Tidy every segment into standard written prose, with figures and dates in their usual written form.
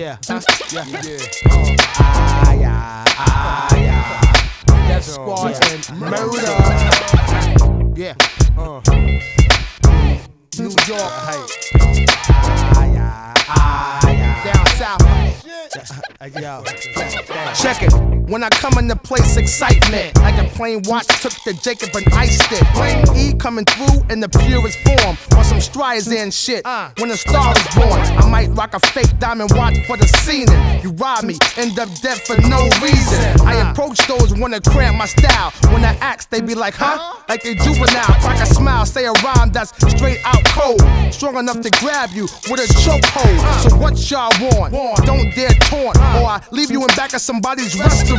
Yeah. Death Squad and Murder. Yeah. New York. Down south. Check it. When I come in the place, excitement like a plane watch took the Jacob and iced it. Plane E coming through in the purest form on some Streisand shit. When a star is born, I might rock a fake diamond watch for the scene. You rob me, end up dead for no reason. I approach those wanna cramp my style. When I ask, they be like, huh? Like they juvenile. Crack a smile, say a rhyme that's straight out cold, strong enough to grab you with a chokehold. So what y'all want? Don't dare taunt, or I leave you in back of somebody's restaurant.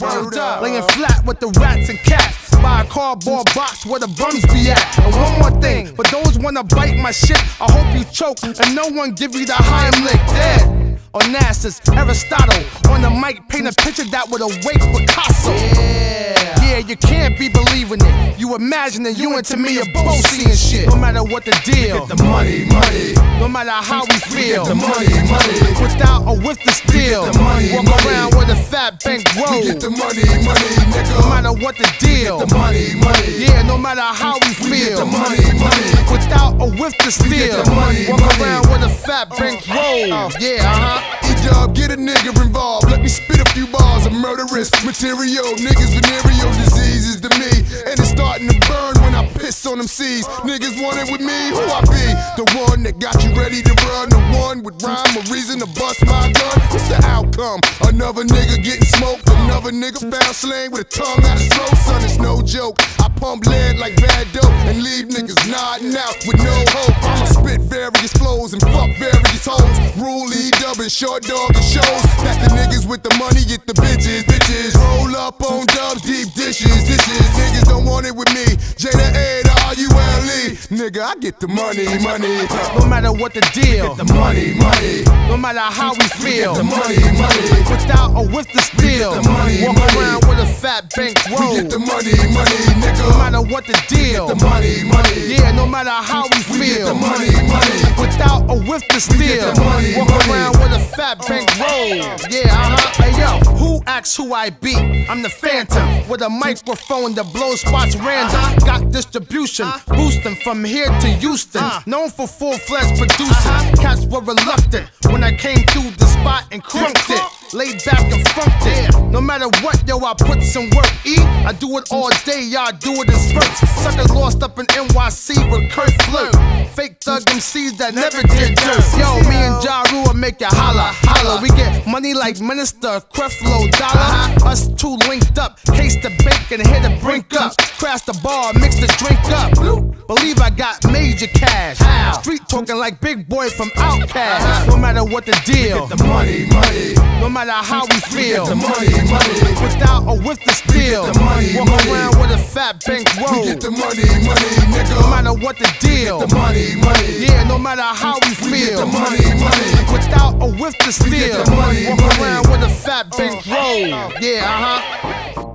Laying flat with the rats and cats by a cardboard box where the bums be at. And one more thing, for those wanna bite my shit, I hope you choke and no one give you the Heimlich. Dead Onassis, Aristotle on the mic, paint a picture that would awake Picasso. Yeah, you can't be believing it. You imagining you and to me are both seeing shit. No matter what the deal, get the money, money. No matter how we feel, get the money, money. Without or with the steel, get the money, walk money. around with a fat bank roll. Get the money, money, nigga. No matter what the deal, get the money, money. Yeah, no matter how we feel, get the money, money. Without or with the steel, get the money, walk money. around with a fat bank roll. Yeah, E-Dub, get a nigga involved. Let me spit a few bars of murderous material. Niggas venereal diseases to me, and it's starting to burn when I piss on them C's. Niggas want it with me, who I be? The one that got you ready to run, the one with rhyme or reason to bust my gun. What's the outcome? Another nigga getting smoked, another nigga found slang with a tongue out his throat. Son, it's no joke. I pump lead like bad dope and leave niggas nodding out with no hope. I'ma spit various flows and fuck various hoes. Rule E-Dub and short dog and shows that the niggas with the money get the bitches. Roll up on dubs, deep dishes. Niggas don't want it with me. Jada A to R-U-L-E. Nigga, I get the money, money. no matter what the deal, Get the money, money. no matter how we feel, Get the money, money. without or with the steel, the money, walk money. around with a fat bank roll. Get the money, money, nigga. No matter what the deal, The money, money. yeah, no matter how we Get feel, the money, money. without or with the steel, the money, walk money. around with a fat bank roll. Yeah, Hey yo, who asks who I be? I'm the Phantom with a microphone that blows spots random. Got distribution, boosting from here to Houston. Known for full-fledged producing. Cats were reluctant when I came through the spot and crunked it. Laid back and funked it. No matter what, yo, I put some work. I do it all day, y'all do it in spurts. Suckers lost up in NYC with Kurt Flirt. Fake thug MCs that never did dirt. Yo, me and Ja Rule make it holla, holla. We get money like Minister, Creflo Dollar. Us two linked up, case the bank and hit the brink up. Crash the bar, mix the drink up. Believe I got major cash. Street talking like Big Boy from Outkast. No matter what the deal, The money, money. no matter how we feel, The money, money. without or with the steel, the money, walk money. around with a fat bank roll. Get the money, money, nigga. No matter what the deal, The money, money. yeah, no matter how we feel, The money, money. without or with the steel, the money, walk money. around with a fat bank roll. Yeah,